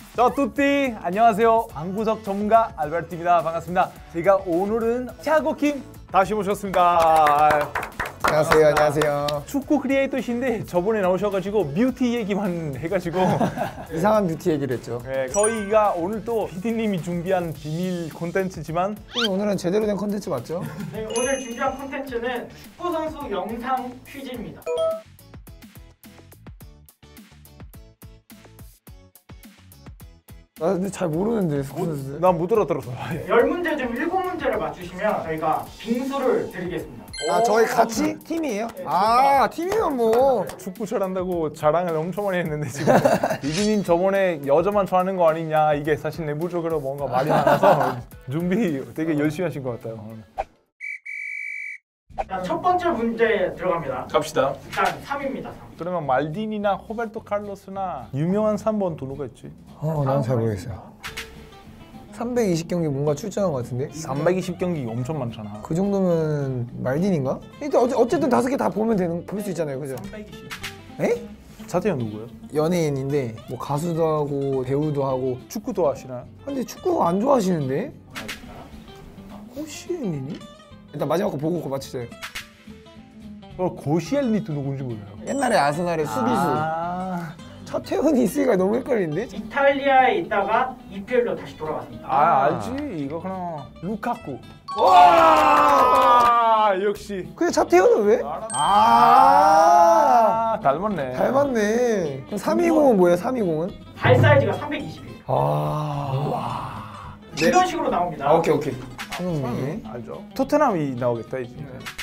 Ciao a tutti, 안녕하세요. 방구석 전문가 알베르토입니다. 반갑습니다. 제가 오늘은 티아고 킴 다시 모셨습니다. 안녕하세요. 안녕하세요. 축구 크리에이터신데 저번에 나오셔가지고 뷰티 얘기만 해가지고 이상한 뷰티 얘기를 했죠. 네, 저희가 오늘 또 PD님이 준비한 비밀 콘텐츠지만 오늘은 제대로 된 콘텐츠 맞죠? 네, 오늘 준비한 콘텐츠는 축구 선수 영상 퀴즈입니다. 나 근데 잘 모르는데 축구 선수. 난 못 알아들었어. 10문제 중 7문제를 맞추시면 저희가 빙수를 드리겠습니다. 아 저희 같이 팀이에요? 아 팀이면 뭐. 축구 잘한다고 자랑을 엄청 많이 했는데 지금 이진님 저번에 여자만 좋아하는 거 아니냐 이게 사실 내부적으로 뭔가 말이 많아서 준비 되게 열심히 하신 것 같아요. 자, 첫 번째 문제 들어갑니다. 갑시다. 일단 3입니다. 3. 그러면 말디니나 호베르토 칼로스나 유명한 3번 또 누가 있지? 난 잘 모르겠어요. 320경기 뭔가 출전한 것 같은데? 320경기 엄청 많잖아. 그 정도면 말딘인가? 일단 어쨌든 5개 다 보면 볼 수 있잖아요, 그죠? 320. 에? 차태현 누구예요? 연예인인데 뭐 가수도 하고 배우도 하고. 축구도 하시나요? 근데 축구 안 좋아하시는데? 호시엔이니? 일단 마지막 거 보고 그거 맞추세요. 고시엘리도 누군지 몰라요. 옛날에 아스날의 수비수. 차태현이 있으니까 너무 헷갈리는데? 이탈리아에 있다가 EPL로 다시 돌아갔습니다. 알지. 이거 그냥 루카쿠. 와 역시. 근데 차태현은 왜? 닮았네. 닮았네. 그럼 320은 뭐예요? 320은? 발 사이즈가 320이에요. 네. 이런 식으로 나옵니다. 오케이. 손흥민. 알죠. 토트넘이 나오겠다 이제.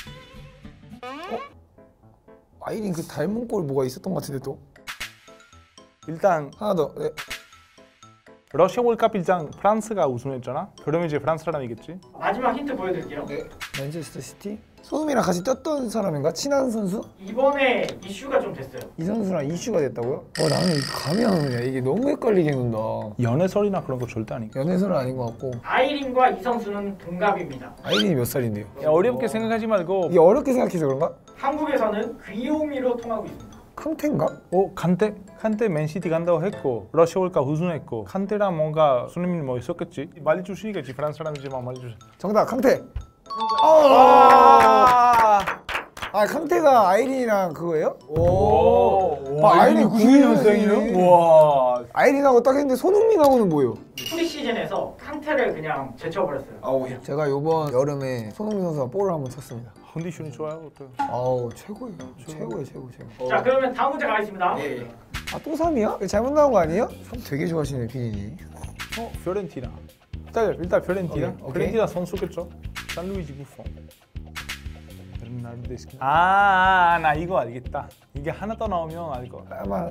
아이린 그 닮은 꼴 뭐가 있었던 것 같은데 또? 일단 하나 더. 네. 러시아 월드컵 1장 프랑스가 우승했잖아. 그러면 이제 프랑스 사람이겠지. 마지막 힌트 보여드릴게요. 네. 맨체스터 시티? 손흥민이랑 같이 뛰었던 사람인가? 친한 선수? 이번에 이슈가 좀 됐어요. 이 선수랑 이슈가 됐다고요? 나는 감이 안 오냐. 이게 너무 헷갈리게 논다. 연애설이나 그런 거 절대 아니고. 연애설은 아닌 것 같고. 아이린과 이 선수는 동갑입니다. 아이린이 몇 살인데요? 야, 어렵게 생각하지 말고. 이게 어렵게 생각해서 그런가? 한국에서는 귀요미로 통하고 있습니다. 칸테인가? 칸테 맨시티 간다고 했고 러시아 월드컵 우승했고 칸테랑 뭔가 손흥민 뭐 있었겠지. 말해주시겠지. 프랑스 사람이지만 말해주시. 정답 칸테. 칸테가 아이린이랑 그거예요? 아이린 92년생이요? 와. 아이린하고 딱 했는데 손흥민하고는 뭐예요? 프리시즌에서 칸테를 그냥 제쳐버렸어요. 제가 이번 여름에 손흥민 선수가 볼을 한번 쳤습니다. 컨디션이 좋아요. 어때요? 최고예요. 최고. 자, 그러면 다음 문제 가겠습니다. 또 3이야? 잘못 나온 거 아니에요? 3 되게 좋아하시네 비니님. 피오렌티나. 일단 피오렌티나. 오케이. 피오렌티나 선수겠죠. 산루이지 부폰. 베르나르데스키. 나 이거 알겠다. 이게 하나 더 나오면 알 거. 아마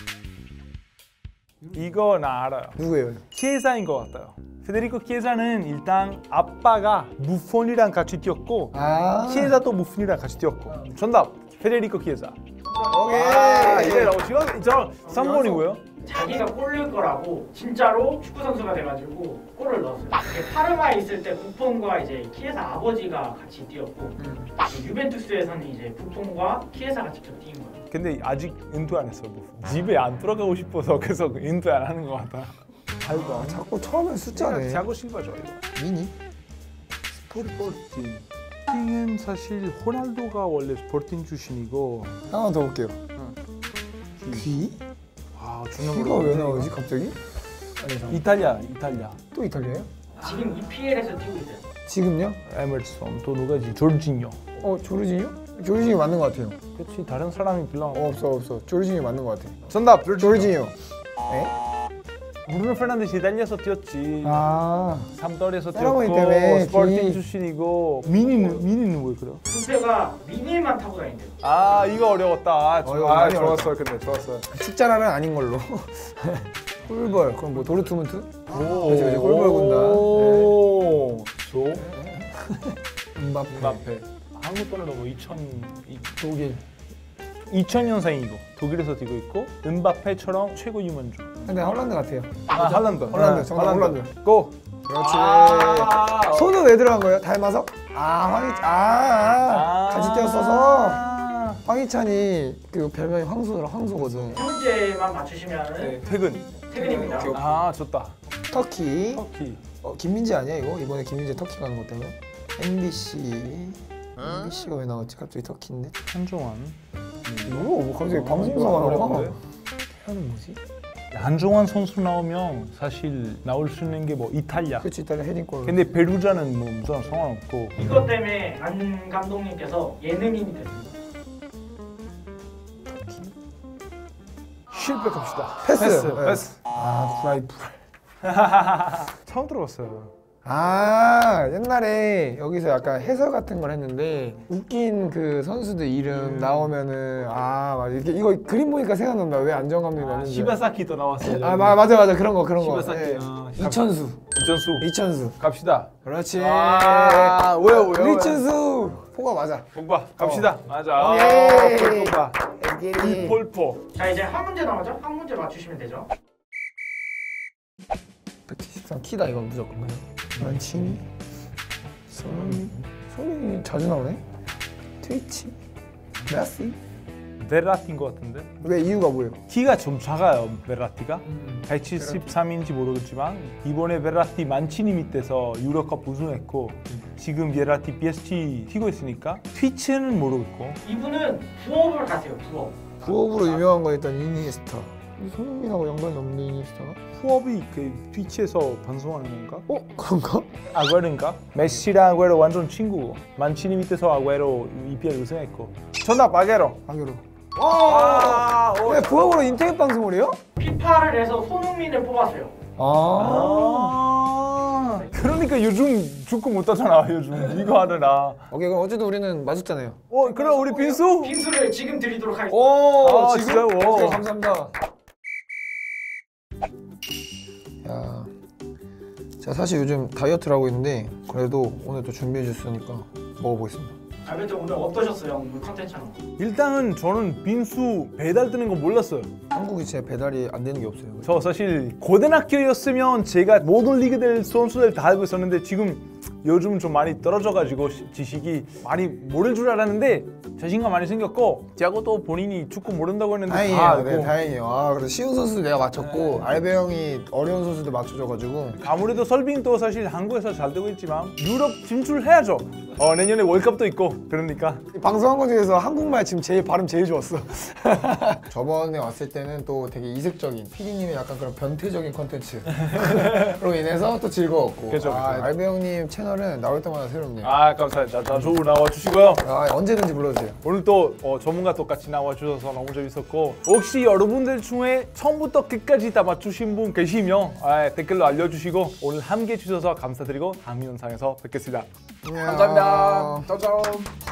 이거 나 알아요. 누구예요? 키에사인 것 같아요. 페데리코 키에사는 일단 아빠가 부폰이랑 같이 뛰었고 키에사도 부폰이랑 같이 뛰었고. 정답 페데리코 키에사. 오케이. 이제 저 3번이고요. 자기가 골 넣을 거라고 진짜로 축구 선수가 돼가지고 골을 넣었어요. 파르마에 있을 때 부폰과 이제 키에사 아버지가 같이 뛰었고 유벤투스에서는 이제 부폰과 키에사가 직접 뛴 거예요. 근데 아직 인투 안 했어. 집에 안 들어가고 싶어서 계속 인투 안 하는 것 같아. 자꾸 처음에 숫자네. 자고 싶어져 이거. 미니? 스포르팅. 스포팅은 사실 호날두가 원래 스포팅 출신이고. 하나 더 볼게요. 귀? 귀가 왜 나오지 갑자기? 이탈리아. 또 이탈리아예요? 지금 EPL에서 뛰고 있어요. 지금요? 에merson 또 누가지? 조르지뇨. 조르지뉴? 조르지뉴 맞는 것 같아요. 그렇지 다른 사람이 빌라. 없어. 조르지뉴 맞는 것 같아. 정답. 조르지뉴. 브루노 페르난데스 이탈리아에서 뛰었지. 삼돌에서 사랑하기 뛰었고 때문에 스포팅 출신이고. 미니는 뭐예요 그럼? 부페가 미니만 타고 다닌대요. 이거 어려웠다. 많이 좋았어요. 근데 좋았어요. 축자라는 아닌 걸로. 꿀벌. 그럼 뭐 도르트문트? 그렇지. 꿀벌 군단. 음바페. 한국 돈으로 뭐 2000 독일. 2000년생이고 독일에서 뛰고 있고 음바페처럼 최고 유망주. 근데 holland 같아요. 할란드. 정답 홀란드. 고. 그렇지. 손은 왜 들어간 거예요? 닮아서? 같이 뛰었어서. 황희찬이 그 별명이 황소더라. 황소거든. 세 문제만 맞추시면 네, 퇴근. 퇴근입니다. 오케이. 아 좋다. 터키. 터키. 김민재 아니야 이거? 이번에 김민재 터키 가는 것 때문에. MBC. MBC가 왜 나왔지? 갑자기 터키인데. 한종환. 뭐 갑자기 방송사가 나와. 어려운데? 태연은 뭐지? 한종환 선수 나오면 사실 나올 수 있는 게 뭐 이탈리아. 그치 이탈리아 헤딩골. 근데 베루자는 뭐 무슨 상관없고. 이것 때문에 안 감독님께서 예능인이 됐습니다. 실패 갑시다. 패스. 패스. 아 프라이프. 처음 들어봤어요. 아 옛날에 여기서 약간 해설 같은 걸 했는데 웃긴 그 선수들 이름 나오면은 아 맞아 이거 그림 보니까 생각난다. 왜 안정 감독이 나는지. 시바사키도 나왔어요. 아 맞아 그런 거. 시바사키. 네. 아, 이천수. 이천수. 갑시다. 그렇지. 아, 뭐야. 리춘수. 포가 맞아. 공바 갑시다. 맞아. 오케이. 공바. 애기리. 이폴포. 자 이제 한 문제 남았죠? 한 문제 맞추시면 되죠. 173 키다 이건 무조건. 만치니. 손이 자주 나오네. 트위치. 메시. 베라티인 것 같은데. 왜 이유가 뭐예요? 키가 좀 작아요. 베라티가. 173인지 모르겠지만 이번에 베라티 만치니 밑에서 유럽컵 우승했고 지금 베라티 PSG 뛰고 있으니까 트위치는 모르겠고. 이분은 부업을 가세요. 부업. 부업으로 유명한 건 일단 이니에스타. 손흥민하고 연관이 없는 이니에스타가? 후업이 그 트위치에서 방송하는 건가? 그런가? 아구에로인가? 메시랑 아구에로 완전 친구고 만치니 밑에서 아구에로 EPL 우승했고. 정답 아구에로. 아기로. 아, 왜 부업으로 인터넷 방송을 해요? 피파를 해서 손흥민을 뽑았어요. 그러니까 요즘 축구 못하잖아. 요즘 이거 하느라. 오케이 그럼 어쨌든 우리는 맞았잖아요. 그럼 우리 빈수? 빙수를 지금 드리도록 하겠습니다. 오 아, 진짜요? 오케이, 감사합니다. 야, 제가 사실 요즘 다이어트를 하고 있는데 그래도 오늘 또 준비해 주셨으니까 먹어보겠습니다. 알베르토 오늘 어떠셨어요? 오늘 컨텐츠는? 일단은 저는 빈수 배달 뜨는 거 몰랐어요. 한국이 진짜 배달이 안 되는 게 없어요. 저 사실 고등학교였으면 제가 모든 리그 될 선수들 다 알고 있었는데 지금 요즘 좀 많이 떨어져가지고 지식이 많이 모를 줄 알았는데 자신감 많이 생겼고 제하고도 본인이 축구 모른다고 했는데 다 다행이에요. 알고 네, 다행이에요. 아, 그래서 쉬운 선수들 내가 맞췄고 알베 형이 어려운 선수들 맞춰줘가지고 아무래도 설빙도 사실 한국에서 잘 되고 있지만 유럽 진출해야죠. 내년에 월컵도 있고 그러니까 방송한 것 중에서 한국말 지금 발음 제일 좋았어. 저번에 왔을 때는 또 되게 이색적인 PD님의 약간 그런 변태적인 컨텐츠로 인해서 또 즐거웠고 그쵸. 알베 형님 채널은 나올 때마다 새롭네요. 감사합니다. 자주 나와주시고요. 언제든지 불러주세요. 오늘 또 전문가 또 같이 나와주셔서 너무 재밌었고 혹시 여러분들 중에 처음부터 끝까지 다 맞추신 분 계시면 댓글로 알려주시고 오늘 함께 해주셔서 감사드리고 다음 영상에서 뵙겠습니다. 안녕. 감사합니다. 짜잔.